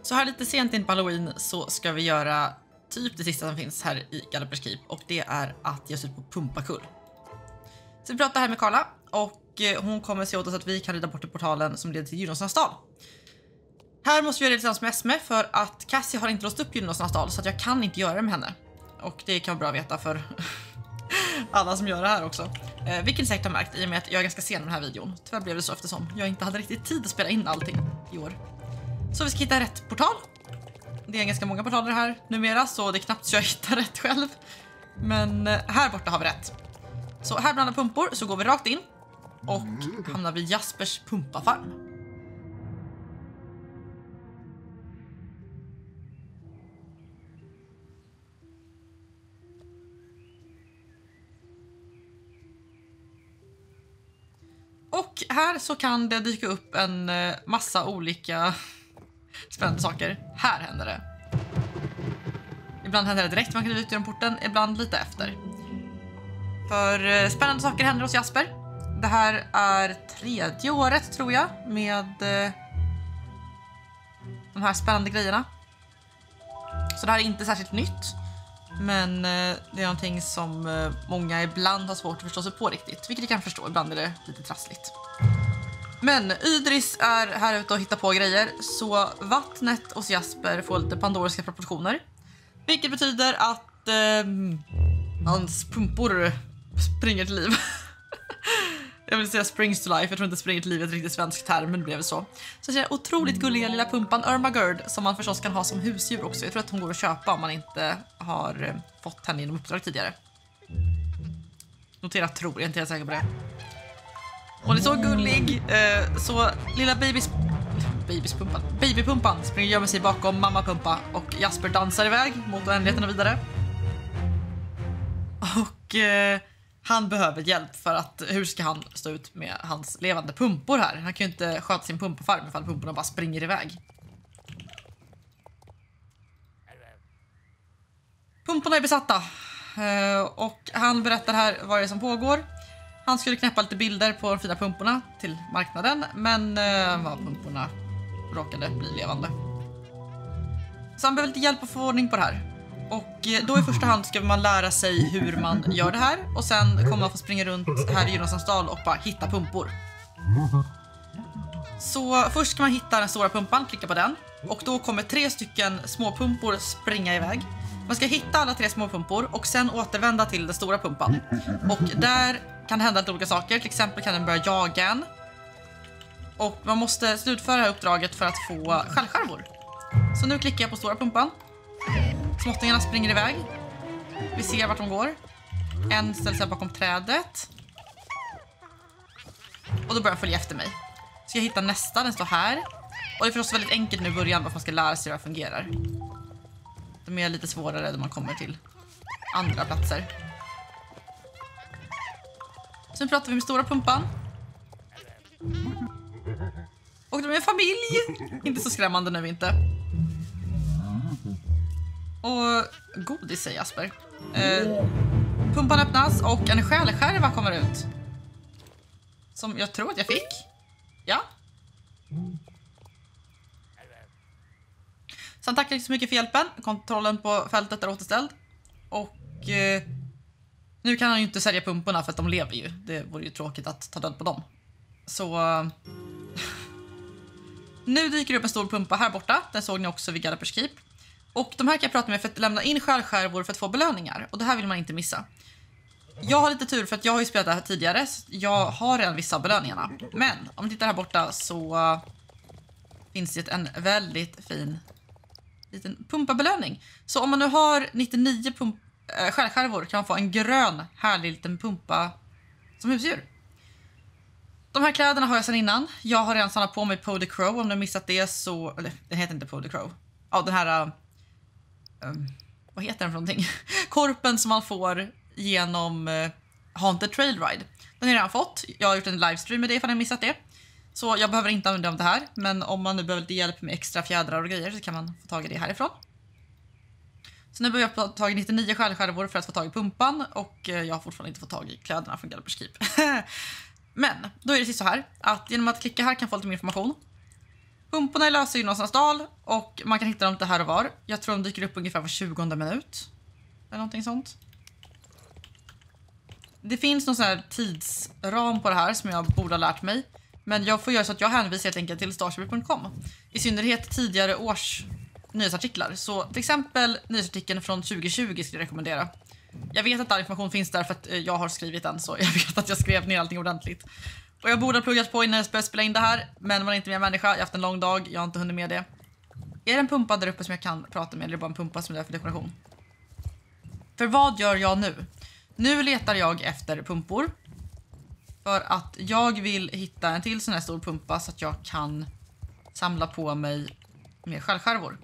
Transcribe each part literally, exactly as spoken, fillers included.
Så här lite sent in på Halloween så ska vi göra typ det sista som finns här i Gallopers Keep, och det är att ge oss ut på Pumpakull. Så vi pratar här med Carla och hon kommer se åt oss att vi kan rida bort till portalen som leder till Gyllenstans dal. Här måste vi göra det tillsammans med Esme för att Cassie har inte låst upp Gyllenstans dal, så att jag kan inte göra det med henne. Och det kan vara bra att veta för alla som gör det här också. Eh, vilket ni säkert har märkt i och med att jag är ganska sen med den här videon. Tyvärr blev det så eftersom jag inte hade riktigt tid att spela in allting i år. Så vi ska hitta rätt portal. Det är ganska många portaler här numera, så det är knappt så jag hittar rätt själv. Men eh, här borta har vi rätt. Så här bland pumpor så går vi rakt in och hamnar vid Jaspers pumpafarm. Och här så kan det dyka upp en massa olika spännande saker. Här händer det. Ibland händer det direkt, man kan ut genom porten, ibland lite efter. För spännande saker händer hos Jasper. Det här är tredje året tror jag med de här spännande grejerna. Så det här är inte särskilt nytt. Men det är någonting som många ibland har svårt att förstå sig på riktigt. Vilket jag kan förstå, ibland är det lite trassligt. Men Idris är här ute och hittar på grejer. Så vattnet hos Jasper får lite pandoriska proportioner. Vilket betyder att eh, hans pumpor springer till liv. Jag vill säga springs to life. Jag tror inte springer till liv är ett riktigt svensk term, men det blev så. Så det är otroligt gulliga lilla pumpan Ermagerd som man förstås kan ha som husdjur också. Jag tror att hon går att köpa om man inte har fått henne inom uppdrag tidigare. Notera tror, jag är inte helt säker på det. Hon är så gullig. Så lilla babys... Babyspumpan. Babypumpan springer och gömmer sig bakom mamma pumpa och Jasper dansar iväg mot oändligheten och vidare. Och... han behöver hjälp för att hur ska han stå ut med hans levande pumpor här? Han kan ju inte sköta sin pumpafarm ifall pumporna bara springer iväg. Pumporna är besatta. Och han berättar här vad det är som pågår. Han skulle knäppa lite bilder på de fina pumporna till marknaden. Men vad pumporna råkade bli levande. Så han behöver lite hjälp att få ordning på det här. Och då i första hand ska man lära sig hur man gör det här. Och sen kommer man få springa runt här i Gyllenstans dal och bara hitta pumpor. Så först ska man hitta den stora pumpan, klicka på den. Och då kommer tre stycken små pumpor springa iväg. Man ska hitta alla tre små pumpor och sen återvända till den stora pumpan. Och där kan det hända lite olika saker. Till exempel kan den börja jaga en. Och man måste slutföra det här uppdraget för att få skällskärvor. Så nu klickar jag på stora pumpan. Småttingarna springer iväg. Vi ser vart de går. En ställer sig bakom trädet. Och då börjar han följa efter mig. Så jag hittar nästa, den står här. Och det är förstås väldigt enkelt nu i början varför man ska lära sig hur det fungerar. De är lite svårare när man kommer till andra platser. Så nu pratar vi med stora pumpan. Och de är en familj. Inte så skrämmande nu inte. Och godis, säger Jasper. Eh, pumpan öppnas och en skällskärva kommer ut. Som jag tror att jag fick. Ja. Så han tackar så mycket för hjälpen. Kontrollen på fältet är återställd. Och eh, nu kan han ju inte sälja pumporna för att de lever ju. Det vore ju tråkigt att ta död på dem. Så... Eh, nu dyker det upp en stor pumpa här borta. Den såg ni också vid Gallopers Keep. Och de här kan jag prata med för att lämna in skällskärvor för att få belöningar. Och det här vill man inte missa. Jag har lite tur för att jag har ju spelat det här tidigare. Så jag har redan vissa av belöningarna. Men om vi tittar här borta så uh, finns det en väldigt fin liten pumpabelöning. Så om man nu har nittionio pump, äh, skällskärvor kan man få en grön härlig liten pumpa som husdjur. De här kläderna har jag sedan innan. Jag har redan samlat på mig Poe the Crow. Om du har missat det så... Eller, den heter inte Poe the Crow. Ja, den här... Uh, um, vad heter den för någonting? Korpen som man får genom uh, Haunted Trail Ride. Den har jag redan fått. Jag har gjort en livestream med det ifall jag har missat det. Så jag behöver inte använda det här. Men om man nu behöver lite hjälp med extra fjädrar och grejer så kan man få tag i det härifrån. Så nu behöver jag få tag i nittionio skällskärvor för att få tag i pumpan. Och uh, jag har fortfarande inte fått tag i kläderna från Gallopers Keep. Men då är det så här att genom att klicka här kan man få lite mer information. Pumporna är lösa i någonstans dal och man kan hitta dem lite här och var. Jag tror de dyker upp ungefär var tjugonde minut. Eller någonting sånt. Det finns någon sån här tidsram på det här som jag borde ha lärt mig. Men jag får göra så att jag hänvisar helt enkelt till starship punkt com. I synnerhet tidigare års nyhetsartiklar. Så till exempel nyhetsartikeln från tjugo tjugo skulle jag rekommendera. Jag vet att all information finns där för att jag har skrivit den, så jag vet att jag skrev ner allting ordentligt. Och jag borde ha pluggat på innan jag började spela in det här, men man är inte mer människa. Jag har haft en lång dag, jag har inte hunnit med det. Är det en pumpa där uppe som jag kan prata med, eller är det bara en pumpa som är där för dekoration? För vad gör jag nu? Nu letar jag efter pumpor. För att jag vill hitta en till sån här stor pumpa så att jag kan samla på mig mer skällskärvor.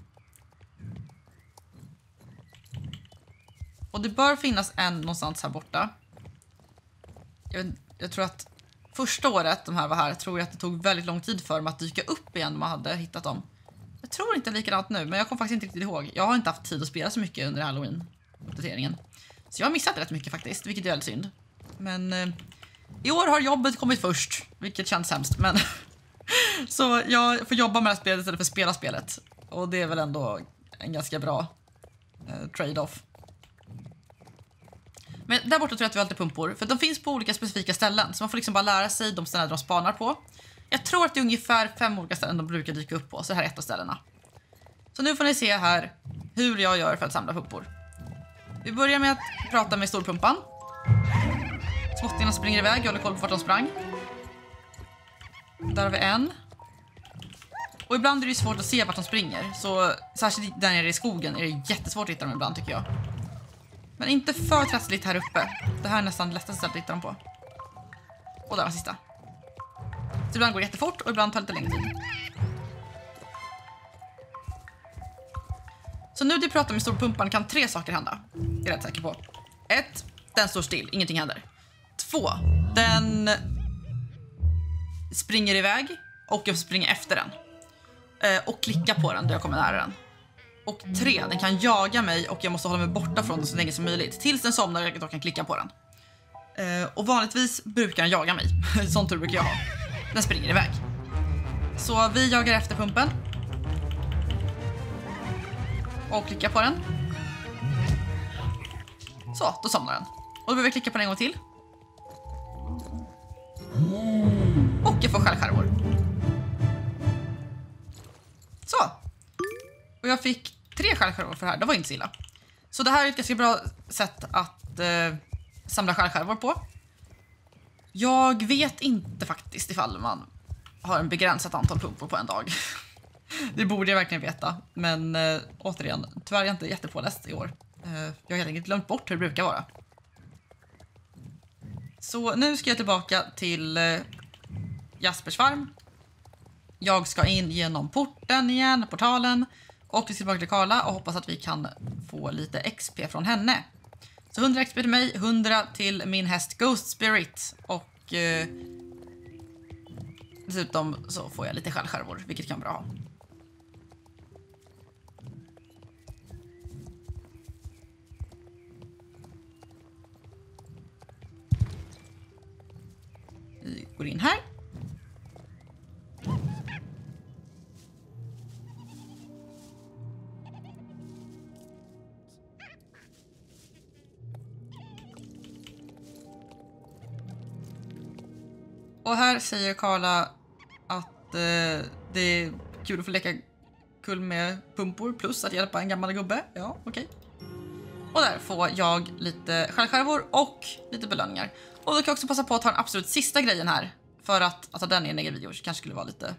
Och det bör finnas en någonstans här borta. Jag, jag tror att första året de här var här tror jag att det tog väldigt lång tid för dem att dyka upp igen när man hade hittat dem. Jag tror inte likadant nu, men jag kommer faktiskt inte riktigt ihåg. Jag har inte haft tid att spela så mycket under Halloween-uppdateringen. Så jag har missat rätt mycket faktiskt, vilket är väldigt synd. Men eh, i år har jobbet kommit först, vilket känns hemskt. Men så jag får jobba med det här spelet istället för att spela spelet. Och det är väl ändå en ganska bra eh, trade-off. Men där borta tror jag att vi har alltid pumpor. För de finns på olika specifika ställen. Så man får liksom bara lära sig de ställen de spanar på. Jag tror att det är ungefär fem olika ställen de brukar dyka upp på. Så det här är ett av ställena. Så nu får ni se här hur jag gör för att samla pumpor. Vi börjar med att prata med storpumpan. Småttingarna springer iväg. Jag håller koll på vart de sprang. Där har vi en. Och ibland är det svårt att se vart de springer. Så särskilt där nere i skogen är det jättesvårt att hitta dem ibland tycker jag. Men inte för trassligt här uppe. Det här är nästan det lättaste sättet att hitta dem på. Och där var sista. Så ibland går det jättefort och ibland tar det lite längre tid. Så nu när vi pratar med storpumpan kan tre saker hända. Jag är rätt säker på. Ett, den står still, ingenting händer. Två, den springer iväg och jag springer efter den. Och klickar på den där jag kommer nära den. Och tre, den kan jaga mig och jag måste hålla mig borta från den så länge som möjligt. Tills den somnar och jag kan klicka på den. Uh, och vanligtvis brukar den jaga mig. Sånt tur brukar jag ha. Den springer iväg. Så vi jagar efter pumpen. Och klickar på den. Så, då somnar den. Och då behöver jag klicka på den en gång till. Och jag får skällskärvor. Så. Och jag fick tre skällskärvor för det här. Det var inte så illa. Så det här är ett ganska bra sätt att eh, samla skällskärvor på. Jag vet inte faktiskt ifall man har en begränsat antal pumpor på en dag. Det borde jag verkligen veta. Men eh, återigen, tyvärr är jag inte jättepåläst i år. Eh, jag har helt enkelt glömt bort hur det brukar vara. Så nu ska jag tillbaka till eh, Jaspers farm. Jag ska in genom porten igen, portalen. Och vi ska tillbaka till Carla och hoppas att vi kan få lite X P från henne. Så hundra X P till mig, hundra till min häst Ghost Spirit. Och eh, dessutom så får jag lite skällskärvor, vilket kan vara bra. Vi går in här. Och här säger Carla att eh, det är kul att få leka kul med pumpor plus att hjälpa en gammal gubbe. Ja, okej. Okay. Och där får jag lite skällskärvor och lite belöningar. Och då kan jag också passa på att ta den absolut sista grejen här. För att, att ta den i en egen video kanske skulle vara lite...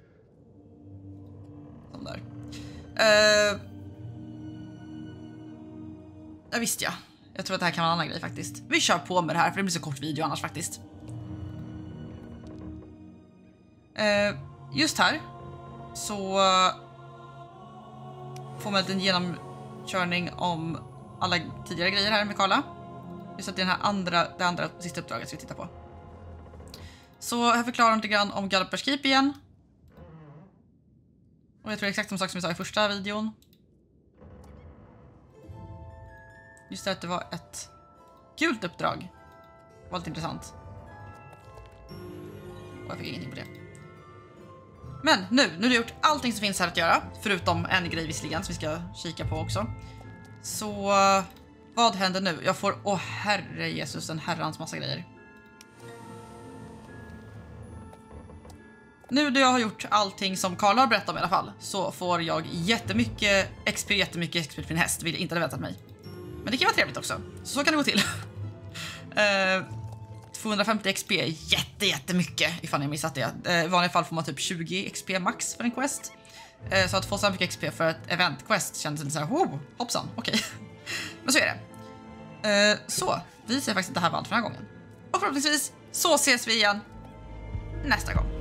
Sån där. Uh... Ja, visst ja. Jag tror att det här kan vara en annan grej faktiskt. Vi kör på med det här för det blir så kort video annars faktiskt. Uh, just här så får man en genomkörning om alla tidigare grejer här med Carla. Just att det är den här andra, det andra sista uppdraget ska vi titta på. Så här förklarar de lite grann om Gallopers Keep igen. Och jag tror exakt samma sak som vi sa i första videon. Just det att det var ett gult uppdrag. Det var lite intressant. Och jag fick ingenting på det. Men nu, nu har jag gjort allting som finns här att göra. Förutom en grej visserligen som vi ska kika på också. Så vad händer nu? Jag får, åh herre Jesus, en herrans massa grejer. Nu då jag har gjort allting som Karl har berättat om i alla fall, så får jag jättemycket X P, jättemycket X P till min häst, vill jag inte ha väntat mig. Men det kan vara trevligt också, så kan det gå till. uh, tvåhundrafemtio X P är jätte, jättemycket ifall ni missat det. Uh, I vanliga fall får man typ tjugo X P max för en quest. Uh, så att få så mycket X P för ett event-quest kändes lite såhär, oh, hoppsan, okej. Okay. Men så är det. Uh, så, vi ser faktiskt att det här var allt för den här gången. Och förhoppningsvis så ses vi igen nästa gång.